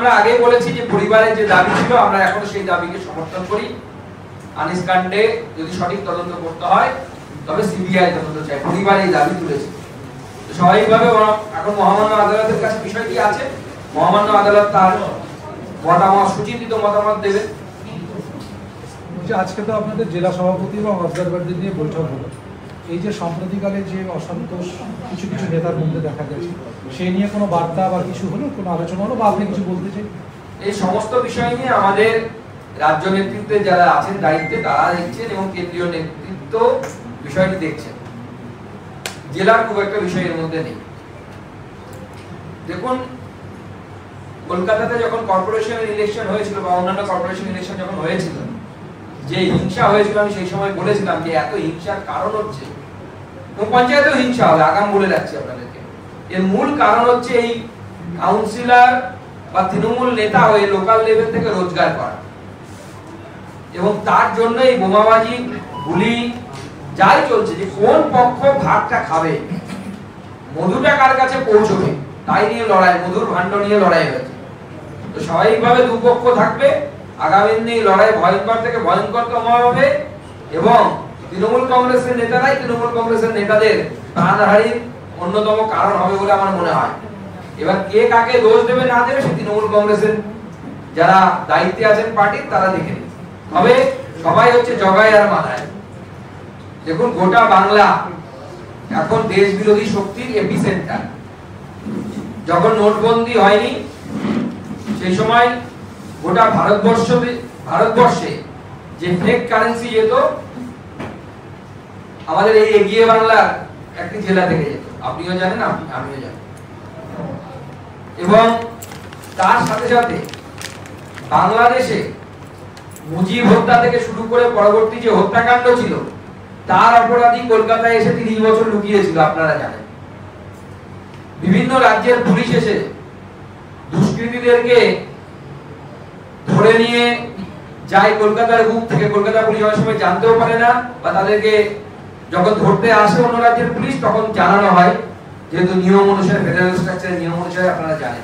আমরা আগে বলেছি যে পরিবারের যে দাবি ছিল আমরা এখনো সেই দাবিকে সমর্থন করি। আনিস কাণ্ডে যদি সঠিক তদন্ত করতে হয় তবে সিবিআই তদন্ত চাই, পরিবার এই দাবি তুলেছে। তো স্বাভাবিকভাবে এখন মহামান্য আদালতের কাছে বিষয়টি আছে, মহামান্য আদালত তার মতামত, সুচিন্তিত মতামত দেবে। আজকে তো আপনাদের জেলা সভাপতি এবং অবজারভারদের নিয়ে বৈঠক হলো, এই যে সাম্প্রতিককালে যে অসন্তোষ কিছু কিছু নেতার মধ্যে দেখা গেছে সেই নিয়ে কোনো বার্তা বা কিছু হলো, কোনো আলোচনা হলো, বা আপনি কিছু বলতে চাই? এই সমস্ত বিষয় নিয়ে আমাদের রাজ্য নেতৃত্বে যারা আছেন দায়িত্বে তারা দেখছেন এবং কেন্দ্রীয় নেতৃত্ব বিষয়টি দেখছেন। জেলার খুব একটা বিষয় এর মধ্যে নেই। দেখুন, কলকাতাতে যখন কর্পোরেশনের ইলেকশন হয়েছিল বা অন্যান্য কর্পোরেশন ইলেকশন যখন হয়েছিল, যে হিংসা হয়েছিল আমি সেই সময় বলেছিলাম যে এত হিংসার কারণ হচ্ছে, পঞ্চায়েতেও হিংসা হবে, আগাম বলে রাখছি আপনাদেরকে, এর মূল কারণ হচ্ছে এই কাউন্সিলর বা তৃণমূল নেতা হয়ে লোকাল লেভেল থেকে রোজগার করা, এবং তার জন্য এই বোমাবাজি গুলি যাই চলছে, যে কোন পক্ষ ভাগটা খাবে, মধুটা কার কাছে পৌঁছবে তাই নিয়ে লড়াই, মধুর ভাণ্ড নিয়ে লড়াই হয়েছে। তো স্বাভাবিকভাবে দুপক্ষ থাকবে, আগামী দিনে লড়াই ভয়ঙ্কর থেকে ভয়ঙ্করতম হবে, এবং তৃণমূল কংগ্রেসের নেতারাই তৃণমূল কংগ্রেসের নেতাদের প্রাণহানির অন্যতম কারণ হবে বলে আমার মনে হয়। এবার কে কাকে দোষ দেবে না দেবে সে তৃণমূল কংগ্রেসের যারা দায়িত্বে আছেন পার্টির তারা দেখে নেবে। তবে সবাই হচ্ছে জগায় আর মাথায়। দেখুন, গোটা বাংলা এখন দেশ বিরোধী শক্তির এপিসেন্টার। যখন নোটবন্দি হয়নি সেই সময় গোটা ভারতবর্ষে যে ফেক কারেন্সি যেত আমাদের এই এগিয়ে বাংলার একটি জেলা থেকে যেত, আপনিও জানেন আমিও জানি। এবং তার সাথে সাথে বাংলাদেশে মুজিব হত্যা থেকে শুরু করে পরবর্তী যে হত্যাকাণ্ড ছিল তার অপরাধী কলকাতায় এসে 30 বছর লুকিয়েছিল, আপনারা জানেন। বিভিন্ন রাজ্যের পুলিশ এসে দুষ্কৃতীদেরকে ধরে নিয়ে যায় কলকাতার বুক থেকে। কলকাতা পুলিশ অনেক সময় জানতেও পারে না, বা তাদেরকে যখন ধরতে আসে অন্য রাজ্যের পুলিশ তখন জানানো হয়, যেহেতু নিয়ম অনুসারে, ফেডারেল স্ট্রাকচারের নিয়ম অনুসারে আপনারা জানেন।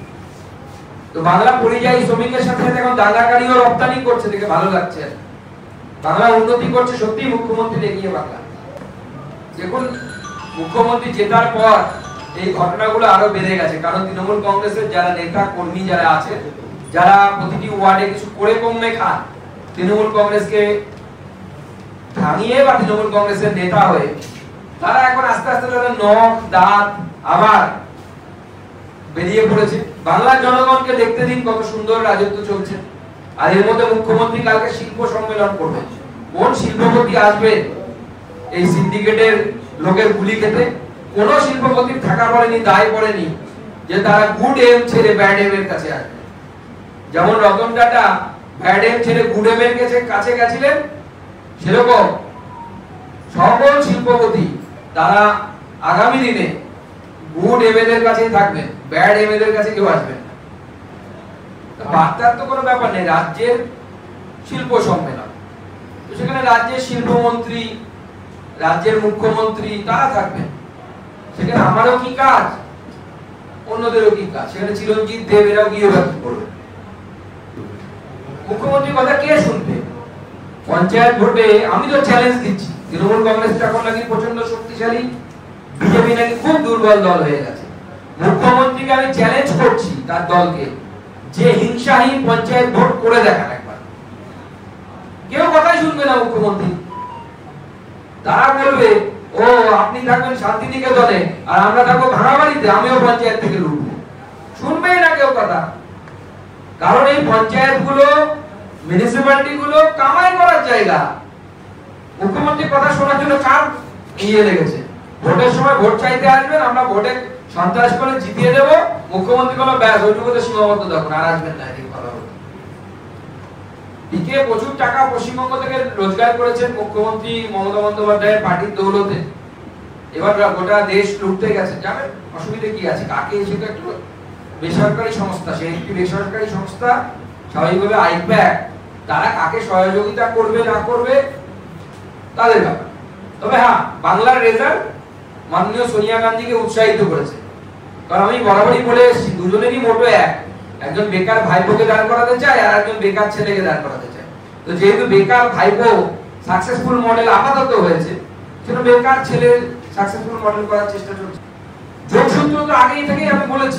তো বাংলা পরিযায়ী শ্রমিকের সাথে সাথে এখন দাঙ্গাকারীও রপ্তানি করছে, দেখে ভালো লাগছে। বাংলা উন্নতি করছে সত্যি মুখ্যমন্ত্রী এগিয়ে বাংলা। দেখুন, মুখ্যমন্ত্রী জেতার পর এই ঘটনাগুলো আরো বেড়ে গেছে, কারণ তৃণমূল কংগ্রেসের যারা নেতা কর্মী যারা আছে, যারা প্রতিটি ওয়ার্ডে কিছু করে কমে খান, তৃণমূল কংগ্রেসকে ভাঙিয়ে বা তৃণমূল কংগ্রেসের নেতা হয়ে, তারা এখন আস্তে আস্তে তাদের নখ দাঁত আবার বেরিয়ে পড়েছে। বাংলার জনগণকে দেখতে দিন কত সুন্দর রাজত্ব চলছে। আর এর মধ্যে মুখ্যমন্ত্রী কালকে শিল্প সম্মেলন করবেন। কোন শিল্পপতি আসবে এই সিন্ডিকেটের লোকের গুলি খেতে? কোন শিল্পপতির থাকা পড়েনি, দায় পড়েনি যে তারা গুড এম ছেড়ে ব্যাড এম এর কাছে আসবে। যেমন রতন টাটা ব্যাড এম ছেড়ে গুড এম এর কাছে গেছিলেন, সেরকম সকল শিল্পপতি তারা আগামী দিনে গুড এম এদের কাছেই থাকবেন, ব্যাড এম এদের কাছে কেউ আসবেন না। বার্তার তো কোনো ব্যাপার নেই, রাজ্যের শিল্প সম্মেলন, তো সেখানে রাজ্যের শিল্পমন্ত্রী, রাজ্যের মুখ্যমন্ত্রী তারা থাকবেন। সেখানে আমারও কি কাজ, অন্যদেরও কি কাজ? সেখানে চিরঞ্জিত দেব এরাও গিয়ে কি করবে? মুখ্যমন্ত্রীর কথা কে শুনবে? পঞ্চায়েত ভোটে আমি তো চ্যালেঞ্জ দিচ্ছি, তৃণমূল কংগ্রেস এখন নাকি প্রচন্ড শক্তিশালী, বিজেপি নাকি খুব দুর্বল দল হয়ে গেছে। মুখ্যমন্ত্রীকে আমি চ্যালেঞ্জ করছি তার দলকে যে হিংসাহীন পঞ্চায়েত ভোট করে দেখান একবার। কেউ কথাই শুনবে না মুখ্যমন্ত্রী। তারা বলবে ও আপনি থাকবেন শান্তিনিকেতনে আর আমরা থাকবো ভাঙাবাড়িতে, আমিও পঞ্চায়েত থেকে লুটবো। শুনবেই না কেউ কথা, কারণ এই পঞ্চায়েত গুলো, মিউনিসিপ্যালিটি গুলো কামাই করার জায়গা। মুখ্যমন্ত্রী কথা শোনার জন্য কার ইয়ে লেগেছে? ভোটের সময় ভোট চাইতে আসবেন, আমরা ভোটে সন্ত্রাস করে জিতিয়ে দেব, মুখ্যমন্ত্রী বলো ব্যাস ওইটুকুতে সীমাবদ্ধ দেখুন, আর আসবেন না। এই কথা বলতে দিকে প্রচুর টাকা পশ্চিমবঙ্গ থেকে রোজগার করেছেন মুখ্যমন্ত্রী মমতা বন্দ্যোপাধ্যায়ের পার্টির দৌলতে। এবার গোটা দেশ লুটতে গেছে, জানেন অসুবিধা কি আছে? কাকে এসে তো একটু বেসরকারি সংস্থা, সে একটি বেসরকারি সংস্থা, স্বাভাবিকভাবে আইপ্যাক, তারা কাকে সহযোগিতা করবে না করবে তাদের ব্যাপার। তবে হ্যাঁ, বাংলার রেজাল্ট মাননীয় সোনিয়া গান্ধীকে উৎসাহিত করেছে, কারণ আমি বরাবরই বলে এসেছি দুজনেরই মোটো এক, একজন বেকার ভাইপোকে দাঁড় করাতে চায় আর একজন বেকার ছেলেকে দাঁড় করাতে চায়। তো যেহেতু বেকার ভাইপো সাকসেসফুল মডেল আপাতত হয়েছে, সেটা বেকার ছেলের সাকসেসফুল মডেল করার চেষ্টা চলছে। যোগসূত্র তো আগেই থেকেই আমি বলেছি,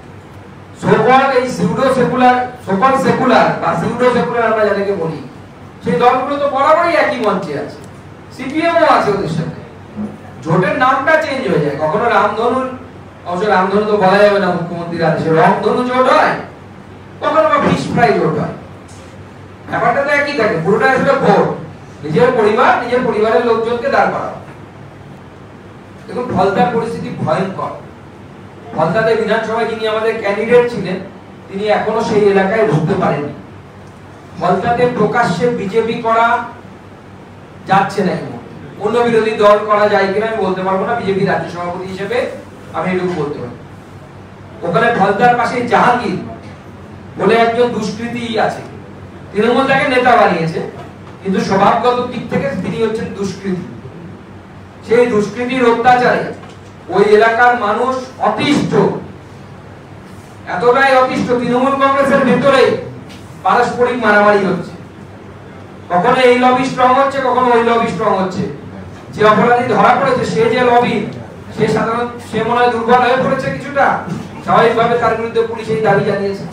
সোকল এই সিউডো সেকুলার, সোকল সেকুলার বা সিউডো সেকুলার আমরা যাদেরকে বলি, সেই দলগুলো তো বরাবরই একই মঞ্চে আছে, সিপিএমও আছে ওদের সাথে। জোটের নামটা চেঞ্জ হয়ে যায়, কখনো রামধনু, অবশ্য রামধনু তো বলা যাবে না মুখ্যমন্ত্রীর আদেশে, রংধনু জোট হয়, কখনো বা ফিশ ফ্রাই জোট হয়, ব্যাপারটা তো একই থাকে। পুরোটা আসলে ভোট, নিজের পরিবার, নিজের পরিবারের লোকজনকে দাঁড় করাও। দেখুন ফলতার পরিস্থিতি ভয়ঙ্কর। ফলতাতে বিধানসভায় যিনি আমাদের ক্যান্ডিডেট ছিলেন, তিনি এখনো সেই এলাকায় ঢুকতে পারেননি। ফলতাতে প্রকাশ্যে বিজেপি করা যাচ্ছে না, অন্য বিরোধী দল করা যায় কিনা আমি বলতে পারবো না, বিজেপি রাজ্য সভাপতি হিসেবে আমি এটুকু বলতে পারি। ওখানে ফলতার পাশে জাহাঙ্গীর বলে একজন দুষ্কৃতী আছে, তৃণমূল তাকে নেতা বানিয়েছে, কিন্তু স্বভাবগত দিক থেকে তিনি হচ্ছেন দুষ্কৃতী। সেই দুষ্কৃতির অত্যাচারে ওই এলাকার মানুষ অতিষ্ঠ, এতটাই অতিষ্ঠ, তৃণমূল কংগ্রেসের ভেতরে পারস্পরিক মারামারি হচ্ছে, কখনো এই লবি স্ট্রং হচ্ছে, কখনো ওই লবি স্ট্রং হচ্ছে। যে অপরাধী ধরা পড়েছে সে যে লবি, সে মনে হয় দুর্বল হয়ে পড়েছে কিছুটা, স্বাভাবিকভাবে তার বিরুদ্ধে পুলিশ এই দাবি জানিয়েছে।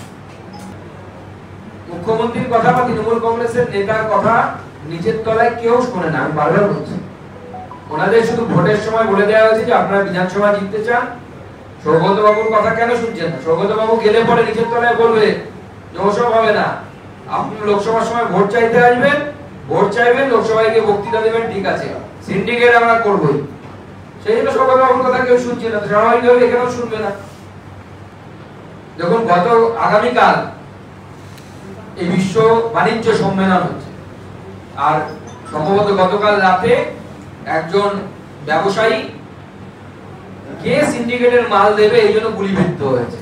মুখ্যমন্ত্রীর কথা বা তৃণমূল কংগ্রেসের নেতার কথা নিচের তলায় কেউ শোনে না, আমি বারবার বলছি। ওনাদের শুধু ভোটের সময় বলে দেওয়া হয়েছে যে আপনারা বিধানসভা জিততে চান, সৌগত বাবুর কথা কেন শুনছেন না? সৌগত বাবু গেলে পরে নিচের তলায় বলবে যে ওসব হবে না, আপনি লোকসভার সময় ভোট চাইতে আসবেন, ভোট চাইবেন, লোকসভায় গিয়ে বক্তৃতা দেবেন, ঠিক আছে, সিন্ডিকেট আমরা করবোই। সেই জন্য সৌগত বাবুর কথা কেউ শুনছে না, স্বাভাবিকভাবে এখানেও শুনবে না। দেখুন আগামীকাল এই বিশ্ব বাণিজ্য সম্মেলন হচ্ছে, আর সম্ভবত গতকাল রাতে একজন ব্যবসায়ী কে সিন্ডিকেটের মাল দেবে এই জন্য গুলিবিদ্ধ হয়েছে।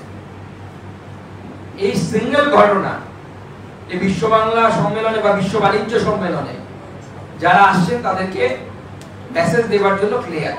এই সিঙ্গেল ঘটনা এই বিশ্ব বাংলা সম্মেলনে বা বিশ্ব বাণিজ্য সম্মেলনে যারা আসছেন তাদেরকে মেসেজ দেওয়ার জন্য ক্লিয়ার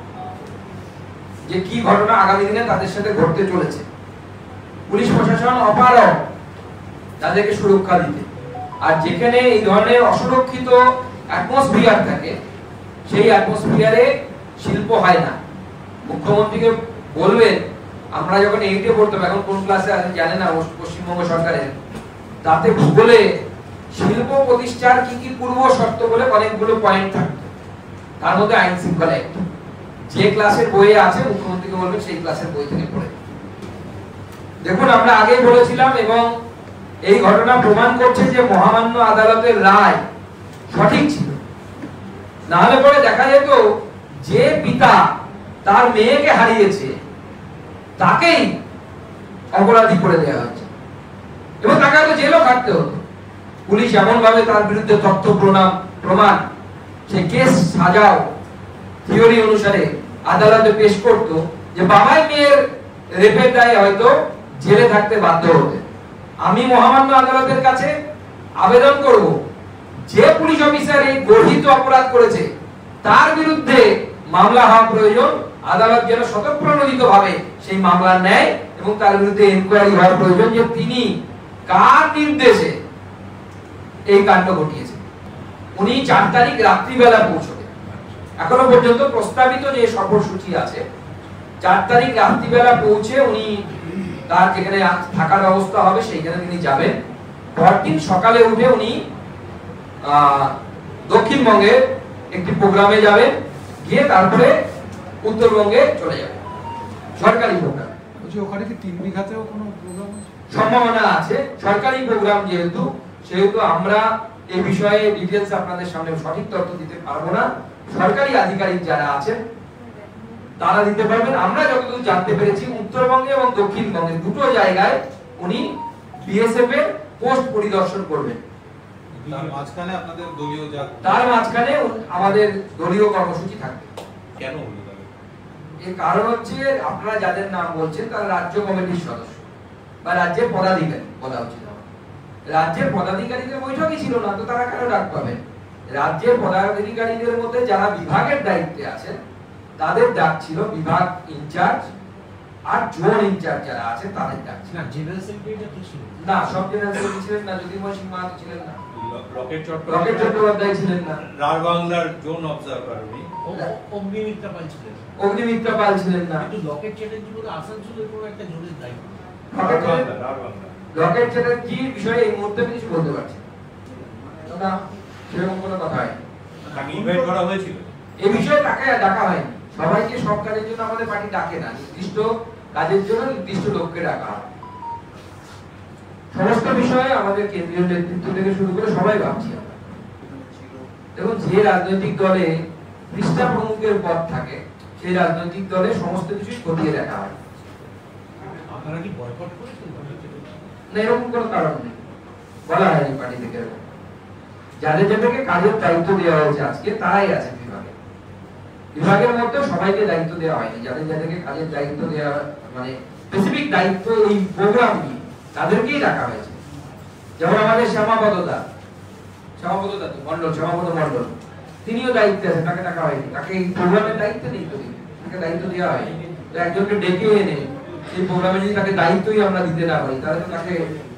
যে কি ঘটনা আগামী দিনে তাদের সাথে ঘটতে চলেছে। পুলিশ প্রশাসন অপারগ তাদেরকে সুরক্ষা দিতে, আর যেখানে এই ধরনের অসুরক্ষিত অ্যাটমসফিয়ার থাকে সেই অ্যাটমসফিয়ারে শিল্প হয় না। মুখ্যমন্ত্রীকে বলবেন, আমরা যখন 8 এ পড়তাম, এখন কোন ক্লাসে আছে জানেন না পশ্চিমবঙ্গ সরকারের, তাতে ভূগোলে শিল্প প্রতিষ্ঠার কি কি পূর্ব শর্ত বলে অনেকগুলো পয়েন্ট থাকতো, তার মধ্যে আইন শৃঙ্খলা একটি। যে ক্লাসের বইয়ে আছে মুখ্যমন্ত্রীকে বলবেন সেই ক্লাসের বই থেকে পড়ে। দেখুন আমরা আগেই বলেছিলাম এবং এই ঘটনা প্রমাণ করছে যে মহামান্য আদালতের রায় সঠিক ছিল। না হলে পরে দেখা যেত যে পিতা তার মেয়েকে হারিয়েছে তাকেই অপরাধী করে দেওয়া হচ্ছে এবং তাকে হয়তো জেলও কাটতে হতো। পুলিশ এমন ভাবে তার বিরুদ্ধে তথ্য প্রমাণ সে কেস সাজাও থিওরি অনুসারে আদালতে পেশ করত যে বাবাই মেয়ের রেপের দায়ে হয়তো জেলে থাকতে বাধ্য হতে। আমি মহামান্য আদালতের কাছে আবেদন করব, যে পুলিশ অফিসার এই গর্হিত অপরাধ করেছে তার বিরুদ্ধে মামলা হওয়া প্রয়োজন, আদালত যেন স্বতঃপ্রণোদিতভাবে সেই মামলা নেয় এবং তার বিরুদ্ধে ইনকোয়ারি হওয়া প্রয়োজন যে তিনি কার নির্দেশে এই কাণ্ড ঘটিয়েছে। উনি 4 তারিখ রাত্রিবেলা পৌঁছবেন। এখনো পর্যন্ত প্রস্তাবিত যে সফরসূচি আছে, 4 তারিখ রাত্রিবেলা পৌঁছে উনি তার যেখানে থাকার ব্যবস্থা হবে সেইখানে তিনি যাবেন। পরদিন সকালে উঠে উনি দক্ষিণবঙ্গের একটি প্রোগ্রামে যাবেন, গিয়ে তারপরে উত্তরবঙ্গে চলে যাবেন সরকারি প্রোগ্রাম। ওখানে কি 3 বিঘাতেও কোনো প্রোগ্রাম সম্ভাবনা আছে? সরকারি প্রোগ্রাম সেহেতু আমরা এই বিষয়ে ডিটেইলস আপনাদের সামনে সঠিক তথ্য দিতে পারবো না। সরকারি আধিকারিক যারা আছেন তারা দিতে পারবেন। আমরা যতদূর জানতে পেরেছি উত্তরবঙ্গে এবং দক্ষিণবঙ্গে দুটো জায়গায় উনি বিএসএফ এর পোস্ট পরিদর্শন করবেন। তার মাঝখানে আমাদের দলীয় কর্মসূচি থাকবে। কেন হলো তাহলে? এর কারণ হচ্ছে আপনারা যাদের নাম বলছেন তারা রাজ্য কমিটির সদস্য বা রাজ্যের পদাধিকারী বলা উচিত। রাজ্যের পদাধিকারীদের বৈঠকই ছিল না, তো তারা কেন ডাক পাবেন? রাজ্যের পদাধিকারীদের মধ্যে যারা বিভাগের দায়িত্বে আছেন তাদের ডাক ছিল বিভাগ ইনচার্জ আর জোন ইনচার্জ যারা আছে তাদের ডাকছি। না জেনারেল সেক্রেটারিটা কি ছিল? না সব জেনারেল সেক্রেটারি ছিলেন না, জ্যোতির্ময় সিং মাহাতো ছিলেন না, রকেট রকেট চট্টোপাধ্যায় ছিলেন না, রার বাংলার জোন অবজারভার উনি, অগ্নিমিত্রা পাল ছিলেন, অগ্নিমিত্রা পাল ছিলেন না। কিন্তু লকেট চ্যাটার্জি বলে আসানসোলের কোনো একটা জোনের দায়িত্ব। রকেট চ্যাটার্জির বিষয়ে এই মুহূর্তে কিছু বলতে পারছি না, সেরকম কোনো কথা হয় তাকে ইনভাইট করা হয়েছিল এই বিষয়ে, তাকে ডাকা হয়নি। সবাইকে সব কাজের জন্য আমাদের পার্টি ডাকে না, নির্দিষ্ট কাজের জন্য নির্দিষ্ট লোককে ডাকা হয়। সমস্ত বিষয়ে আমাদের কেন্দ্রীয় নেতৃত্ব থেকে শুরু করে সবাই ভাবছি আমরা। দেখুন, যে রাজনৈতিক দলে পৃষ্ঠা প্রমুখের পদ থাকে সেই রাজনৈতিক দলে সমস্ত কিছুই খতিয়ে দেখা হয়। আপনারা কি বয়কট করেছেন? না, এরকম কোনো কারণ নেই, বলা হয়নি পার্টি থেকে এরকম। যাদের যাদেরকে কাজের দায়িত্ব দেওয়া হয়েছে আজকে তারাই আছে বিভাগে, বিভাগের মধ্যে সবাইকে দায়িত্ব দেওয়া হয়নি। যাদের যাদেরকে কাজের দায়িত্ব দেওয়া, মানে স্পেসিফিক দায়িত্ব এই প্রোগ্রাম নিয়ে, তাদেরকেই রাখা হয়েছে। যেমন আমাদের শ্যামাপদ দা তো মন্ডল, শ্যামাপদ মন্ডল, তিনিও দায়িত্বে আছেন, তাকে ডাকা হয়নি। তাকে এই প্রোগ্রামের দায়িত্ব নেই, তো তাকে দায়িত্ব দেওয়া হয়নি। তো একজনকে ডেকে এনে এই প্রোগ্রামে যদি তাকে দায়িত্বই আমরা দিতে না পারি, তাহলে তো তাকে